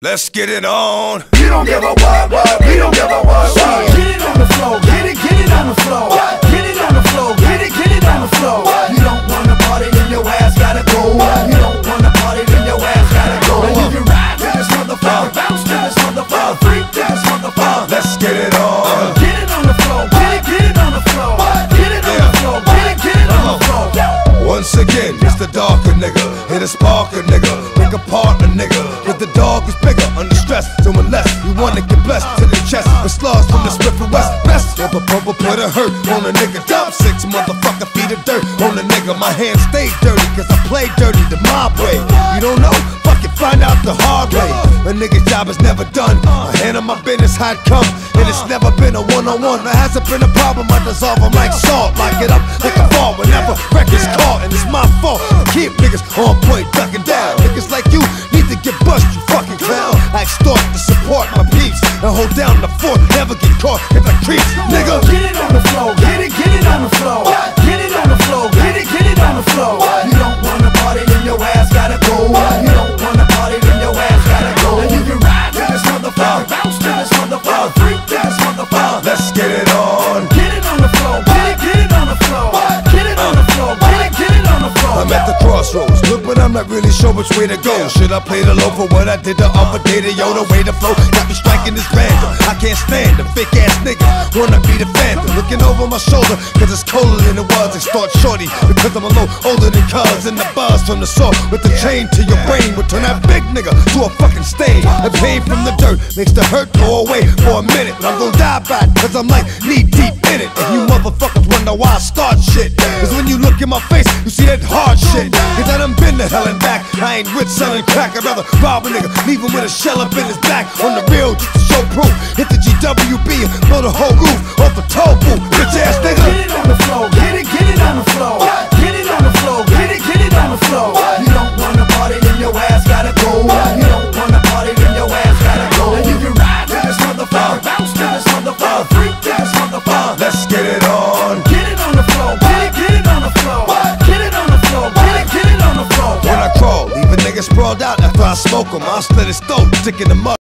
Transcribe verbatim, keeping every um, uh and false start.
Let's get it on. You don't give a what, what, we don't give a what, what. Get it on the floor, get it, get it on the floor. Get it on the floor, get it, get it on the floor. You don't wanna party, then your ass gotta go. You don't wanna party, then your ass gotta go. And you can ride to this motherfucker, bounce to this motherfucker, freak to this motherfucker. Let's get it on. Get it on the floor, get it, get it on the floor. Get it on the floor, get it, get it on the floor. Once again, it's the darker nigga, hit a sparker nigga, break apart a nigga. But the dog is bigger, under stress, doing less. You wanna get blessed to the chest, with slugs from the Swift and West. Best if a purple put a hurt on a nigga. Top six motherfucker feet of dirt on a nigga. My hands stay dirty, cause I play dirty the mob way. You don't know? Fuck it, find out the hard way. A nigga's job is never done. I handle my business how it come, and it's never been a one-on-one. There hasn't been a problem, I dissolve them like salt. Lock it up like a fall whenever record's caught, and it's my fault. Keep niggas on point, ducking down. Niggas like you need to get bust, you fucking clown. I extort to support my peeps and hold down the fort, never get caught if I creep, nigga. Get it on the floor, get it, get it on the floor. Get it on the floor, get it, get it on the floor. You don't wanna party, then your ass gotta go. You don't wanna party, then your ass gotta go. And you can ride to this motherfucker, bounce to this motherfucker, freak to this motherfucker. Let's get it on. Get it on the floor, get it, get it on the floor. Get it on the floor, get it, get it on the floor. I'm at the crossroads, look, but I'm not really sure which way to go. Should I play the low for what I did the other day? The yo, the way to flow got me striking this random. I can't stand them fake ass niggas, wanna be the phantom. Looking over my shoulder, cause it's colder than it was. Extort shorty, because I'm a little older than cuz. And the buzz from the saw with the chain to your brain would turn that big nigga to a fucking stain. The pain from the dirt makes the hurt go away for a minute, but I'm gonna die by it, cause I'm like knee deep in it. And you motherfuckers wonder why I start shit, cause when you look in my face, you see that hard shit. Cause I done been to hell and back. I ain't rich selling crack, I'd rather rob a nigga, leave him with a shell up in his back. On the real, just to show proof. Hit the G W B and blow the whole roof off the toll booth, bitch ass nigga. Get it on the floor, get it, get it on the floor. Get it on the floor, get it, get it on the floor. You don't wanna party, then your ass gotta go. You don't wanna party, then your ass gotta go. And you can ride to this motherfucker, bounce to this motherfucker, freak to this motherfucker. Let's get it on. Get it on the floor, get it, get it on the floor. Get it on the floor, get it, get it on the floor. When I crawl, leave a nigga sprawled out after I smoke him. I'll slit his throat, stick in the mud.